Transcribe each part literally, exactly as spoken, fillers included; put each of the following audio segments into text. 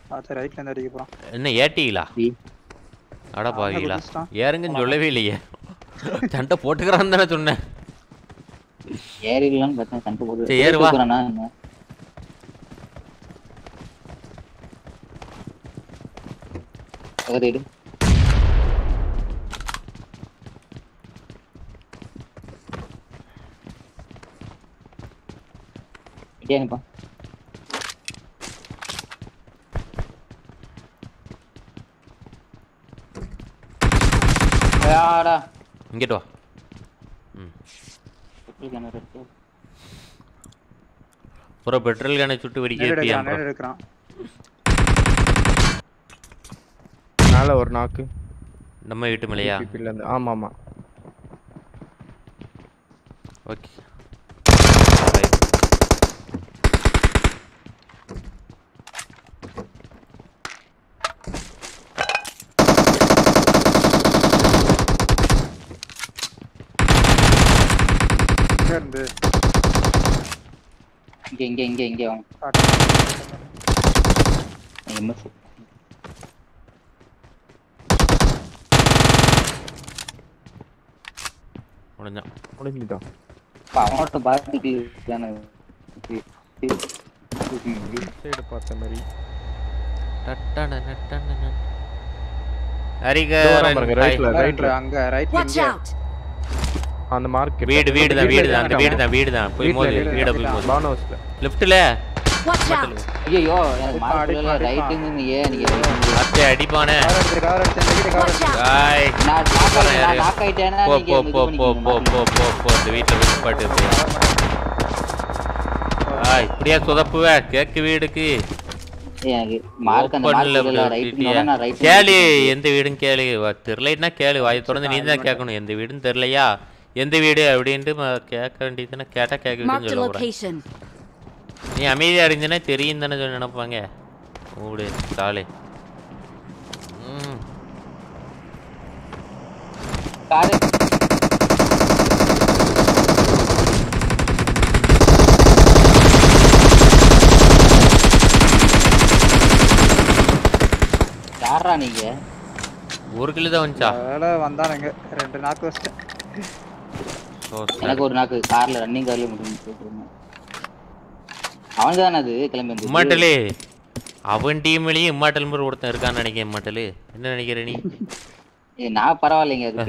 ஆச்சா ரைட்ல இருந்து அடிக்க போறான். என்ன ஏட்டிங்களா? அட பாவீங்களா, ஏறுங்கன்னு சொல்லவே இல்லையே. சண்டை போட்டுக்கிறான்னு தானே சொன்னேன். ஏறிடலாம்னு பார்த்தேன், சண்டை போட்டு. சரி ஏறு வா. ஏறிடு. ஏனிப்பா யாடா இங்கிட்டு வா. ம் ஒரு பெட்ரோல் கேனை சுட்டு வெடிக்க எடுக்கிறான். மேல ஒரு நாக்கு நம்ம வீட்டு மேலையா? ஆமா ஆமா. ஓகே இருந்து இங்க இங்க இங்க இங்க வாங்க. எம்எஸ் முடிஞ்சா முடிஞ்சிட்டா. அவனோட பாத்துக்கு தான சைடு பார்த்த மாதிரி. டட்டன டட்டன அரிக ரைட்ல ரைட்ல அங்க ரைட்ல இங்க அந்த மார்க் வீடு வீடு தான் வீடு தான் அந்த வீடு தான் வீடு தான் போய் மோது வீட போய் மோது. பானோஸ்ல லெஃப்ட்ல. ஐயோ எனக்கு மார்க்ல ரைட்ல நீயே நீங்க அத்தை அடிபானே. கவர் அடிச்சு இந்த வீட கவர் அடிச்சு. ஹாய் நான் நாக் நாக் ஆயிட்டேனா போ நீங்க போ போ போ போ போ போ இந்த வீட்ல விட்டு பாட்டு. ஹாய் இப்படியே சொதப்புவே கேக்கு வீடுக்கு. எனக்கு மார்க் அந்த மார்க்ல ரைட்ல நான் ரைட் கேளு எந்த வீடுன்னு கேளு. தெரியலனா கேளு, வாய் திறந்து நீ தான் கேட்கணும். எந்த வீடுன்னு தெரியலையா எந்த வீடு அப்படின்ட்டு கேட்க வேண்டியதுன்னா கேட்டால் கேட்க வேண்டியதுன்னு சொல்ல போகிறேன். நீ அமைதியாக இருந்தீங்கன்னா தெரியும் தானே சொல்லி நினைப்பாங்க. ஓடு காலே. ம் காரு யாரா நீங்க? ஒரு கிலோ தான் வந்துச்சா? வேலை வந்தானுங்க ரெண்டு நாக்கு வச்சிட்டேன். எனக்கு ஒரு நாக்கு கார்ல ரன்னிங் கார்ல முடிஞ்சு. அவன் தானே அது கிளம்பி வந்து இம்மாட்டலே அவன் டீம்லயும் இம்மாட்டல் மாதிரி ஒருத்தன் இருக்கான்னு நினைக்கிறேன். இம்மாட்டலு என்ன நினைக்கிற நீ? ஏ நான் பரவாயில்லைங்க அதுக்கு.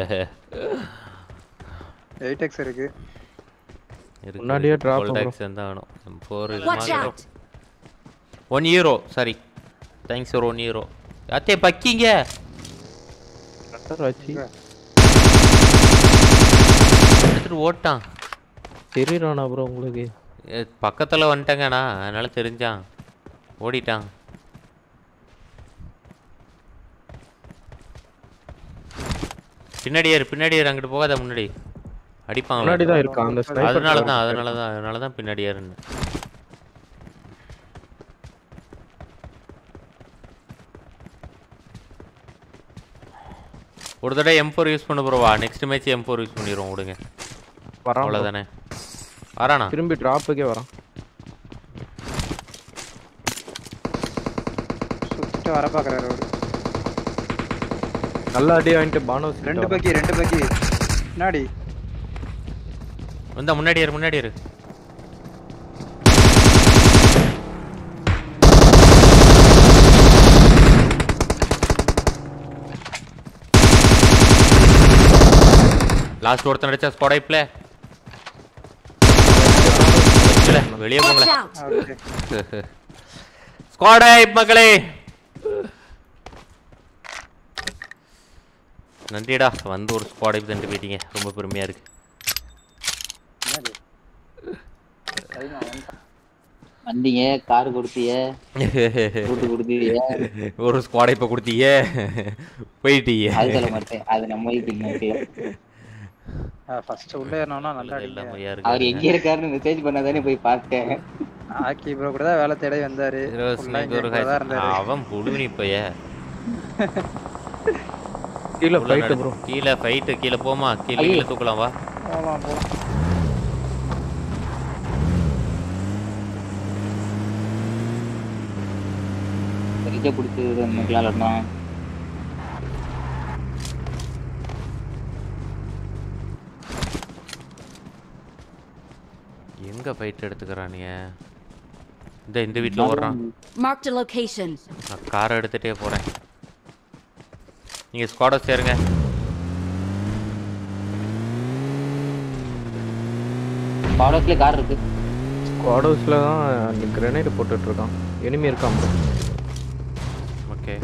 எயிட் எக்ஸ் இருக்கு. முன்னாடியே டிராப் டேக்ஸ் தான் வேணும். நாலு இது மாதிரி ஒரு யூரோ சாரி தேங்க்ஸ் ஒரு ஒன் யூரோ. அத்தே பக்கிங்க கட்டர் வச்சி எடுத்துட்டு ஓட்டான். தெரியுறானா ப்ரோ உங்களுக்கு? பக்கத்தில் வந்துட்டேங்கண்ணா அதனால தெரிஞ்சான் ஓடிட்டான். பின்னாடி ஏறு பின்னாடி ஏறு அங்கிட்டு போகாத முன்னாடி அடிப்பாங்க. முன்னாடி தான் இருக்கான் அந்த ஸ்னைப்பர். அதனால தான் அதனால தான் அதனால தான் பின்னாடி ஏறுன்னு. ஒரு தடவை எம் ஃபோர் யூஸ் பண்ண போறவா next match M four use பண்ணிடுவோம். விடுங்க அவ்வளோதானே. வரானா திரும்பி டிராப்புக்கே வரான். சுத்திட்டு வர பார்க்குறாரு அவரு. நல்லா அடி வாங்கிட்டு பானோஸ் ரெண்டு பக்கி ரெண்டு பக்கி முன்னாடி வந்தா முன்னாடி ஏறு முன்னாடி ஏறு. லாஸ்ட் ஒருத்தன் அடிச்சா ஸ்குவாட் ஐப்ல வெளியே போங்களே. ஸ்குவாட் ஐப் மக்களே நன்றிடா வந்து ஒரு ஸ்குவாட் ஐப் தந்து போயிட்டீங்க. ரொம்ப பெருமையா இருக்கு. வந்தீங்க கார் கொடுத்தீங்க கூட்டு கொடுத்தீங்க ஒரு ஸ்குவாட் ஐப்ப கொடுத்தீங்க போயிட்டீங்க. அது சொல்ல மாட்டேன் அது நம்ம வீட்டுக்கு. ஃபர்ஸ்ட் உள்ள ஏறணும்னா நல்லா இருக்கு. அவர் எங்க இருக்காருன்னு மெசேஜ் பண்ணாதானே போய் பார்த்தேன். ஆக்கி ப்ரோ கூட தான் வேலை தேடி வந்தாரு. அவன் புடுனி போய கீழ ஃபைட் ப்ரோ. கீழ ஃபைட் கீழ போமா கீழ கீழ தூக்கலாம் வா. போலாம் போலாம். அடிச்சே பிடிச்சி நிக்கலாம்னா எங்க ஃபைட் எடுத்துக்கறானீங்க? இந்த இந்த வீட்ல ஓடுறான். Marked a location. நான் கார் எடுத்துட்டே போறேன். நீங்க ஸ்குவாட சேருங்க. ஸ்குவாடஸ்ல கார் இருக்கு. ஸ்குவாடஸ்ல தான் கிரனேட் போட்டுட்டு இருக்கான். எனிமி இருக்கான் bro. ஓகே.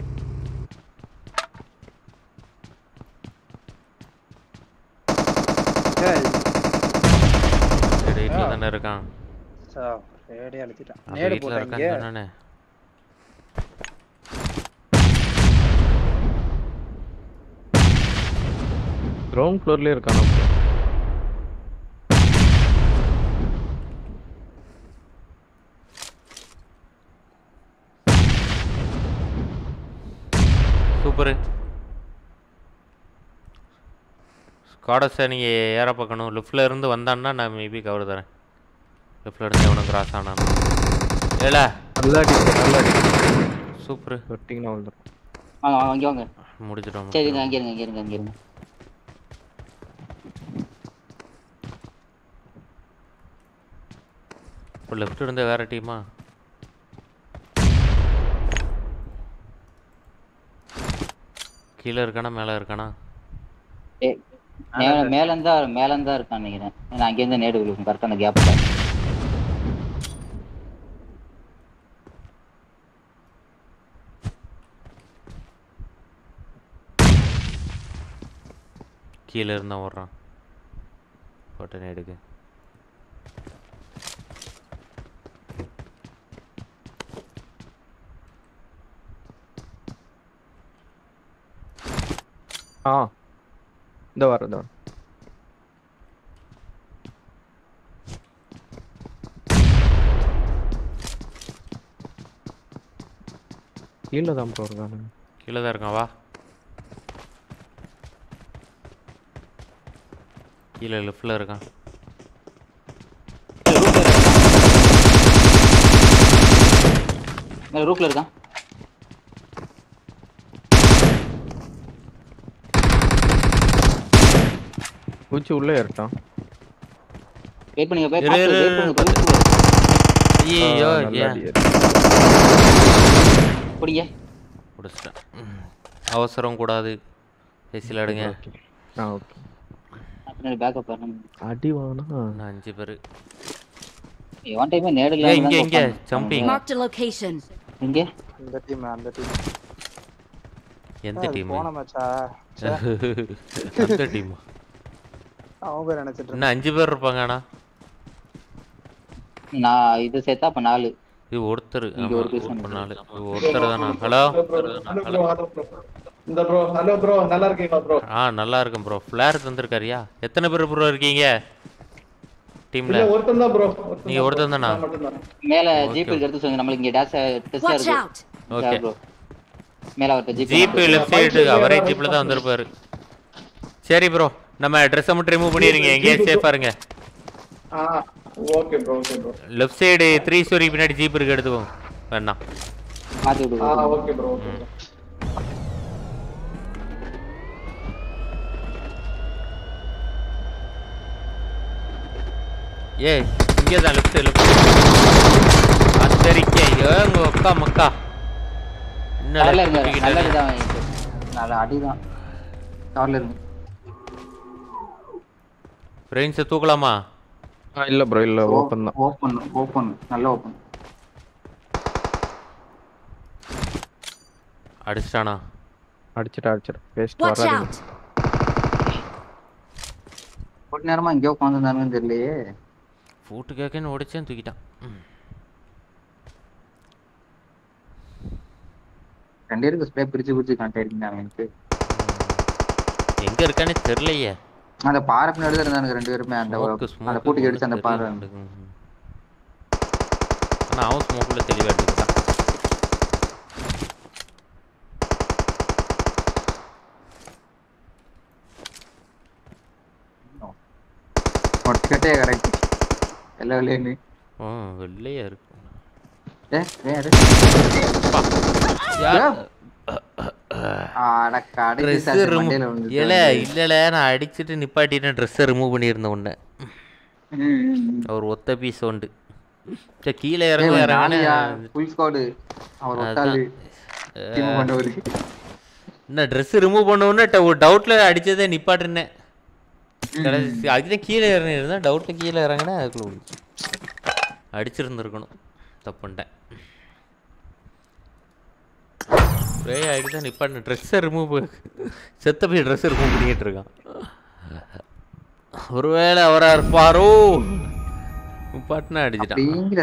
ஏய் வீட்ல தான இருக்கான். சா ரேடி அழுத்திட்டான். நேடு போட்டாங்க. நானே கிரவுண்ட் ஃப்ளோர்லயே இருக்கான். சூப்பர். ஸ்குவாடஸை நீங்கள் ஏற பார்க்கணும். லெஃப்டில் இருந்து வந்தான்னா நான் மேபி கவர் தரேன். லெஃப்டில் இருந்து எவனும் கிராஸ் ஆனான். ஏல நல்லா அடி நல்லா அடி. சூப்பர். வெட்டிங்கனா வந்துரும். வாங்க வாங்க வாங்க. முடிச்சிட்டோம். சரி அங்க இருங்க அங்க இருங்க அங்க இருங்க. இப்போ லெஃப்ட் இருந்து வேற டீமா? கீழே இருக்கானா மேலே இருக்கானா? மேல மேல இருந்தா மேல இருந்தா இருக்கான்னு நினைக்கிறேன். ஏன்னா அங்க இருந்து நேடு விழுகும் கரெக்டா அந்த கேப்ல. கீழே இருந்தா ஓடுறான். போட்ட நேடுக்கு ஆ இந்த வர இந்த கீழே தான் ப்ரோ இருக்கானு. கீழே தான் இருக்கான். வா கீழே லெஃப்டில் இருக்கான். மேல ரூஃப்ல இருக்கான். பூச்சி உள்ளே ஏறிட்டான். வெயிட் பண்ணுங்க போய் பாத்து வெயிட் பண்ணுங்க. ஐயோ ஏன் புடிங்க. புடிச்சிட்டேன். அவசரம் கூடாது. பேசில எடுங்க. ஆ ஓகே. அப்படியே பேக்கப் பண்ணு. அடி வானா நான் அஞ்சு பேர். ஒன் டைம் நேடுல இங்க இங்க ஜம்பிங். Marked a location. இங்க இந்த டீம் அந்த டீம். எந்த டீம்? போன மச்சா. அந்த டீம். அவங்க பேர் நினைச்சிட்டு இன்னும் அஞ்சு பேர் இருப்பாங்கண்ணா. நான் இது சேர்த்தா அப்ப நாலு. இது ஒருத்தர். ஆமா ஒரு நாலு. ஒருத்தர் தானா? ஹலோ இந்த ப்ரோ ஹலோ ப்ரோ நல்லா இருக்கீங்களா ப்ரோ? ஆ நல்லா இருக்கேன் ப்ரோ. ஃபிளேர் தந்திருக்காரியா? எத்தனை பேர் ப்ரோ இருக்கீங்க டீம்ல? இல்ல ஒருத்தன் தான் ப்ரோ. நீங்க ஒருத்தன் தானா? மேல ஜீப் எடுத்து சொல்லுங்க. நமக்கு இங்க டாஷ் டெஸ்ட் Watch இருக்கு. out. ஓகே. மேல வரட்ட ஜீப். ஜீப் லெஃப்ட் சைடு அவரே ஜீப்ல தான் வந்திருப்பாரு. சரி ப்ரோ நம்ம அட்ரஸ் மட்டும் ரிமூவ் பண்ணிருங்க. எங்கேயே சேஃபா இருங்க. ஆ okay bro okay bro. Left side three storey பின்னாடி ஜீப் இருக்கு எடுத்துக்கோங்க. வேணா மாத்தி விடு. ஆ ஓகே ப்ரோ ஓகே ப்ரோ. ஏய் இங்கே தான் லெஃப்ட் லெஃப்ட். அத்தரிக்கே ஏங்க அக்கா மக்கா. நல்ல இருங்க. நல்ல இதான். நல்ல அடிதான். கார்ல இருக்கு. ஃப்ரெண்ட்ஸ் தூக்கலாமா? ஆ இல்ல ப்ரோ இல்ல ஓபன் தான். ஓபன் ஓபன் நல்ல ஓபன். அடிச்சானா? அடிச்சிட்ட அடிச்சிட்ட. வேஸ்ட் Watch வராது. out. ஒரு நேரமா இங்க உட்கார்ந்திருந்தானு தெரியலையே. ஃபூட் கேக்கன்னு ஓடிச்சேன் தூக்கிட்டான். ரெண்டு பேருக்கு ஸ்ப்ரே பிரிச்சு பிரிச்சு கான்டாக்ட் பண்ணாங்க எனக்கு. எங்க இருக்கானே தெரியலையே. அந்த பாறை பின்னாடி தான் இருந்தானுங்க ரெண்டு பேருமே. அந்த அந்த பூட்டி அடிச்சு அந்த பாறை. ஆனா அவன் ஸ்மோக்ல தெளிவா எடுத்துட்டான். ஒட்டே கரெக்ட். எல்லா வெள்ளையே. ஓ வெள்ளையா இருக்கு. ஏ வேற ட்ரெஸ்ஸை ரிமூவ் இல்லை இல்லைல்ல நான் அடிச்சுட்டு நிப்பாட்டிட்டேன் ட்ரெஸ்ஸை ரிமூவ் பண்ணியிருந்தேன் உன்னை அவர் ஒத்த பீஸ் உண்டு சரி கீழே இறங்க இறங்கினேன் என்ன ட்ரெஸ்ஸு ரிமூவ் பண்ண உடனே டவுட்டில் அடித்ததே நிப்பாட்டிருந்தேன் கடைசி அதுதான் கீழே இறங்கிருந்தேன் டவுட்டில் கீழே இறங்கினேன் அதுக்குள்ள அடிச்சிருந்துருக்கணும் தப்புன்ட்டேன் ஒரே ஆகிட்டு தான் நிப்பாட்டினேன் ட்ரெஸ்ஸை ரிமூவ் செத்த போய் ட்ரெஸ்ஸை ரிமூவ் பண்ணிக்கிட்டு இருக்கான் ஒருவேளை அவராக இருப்பாரோ நிப்பாட்டினா அடிச்சிட்டான்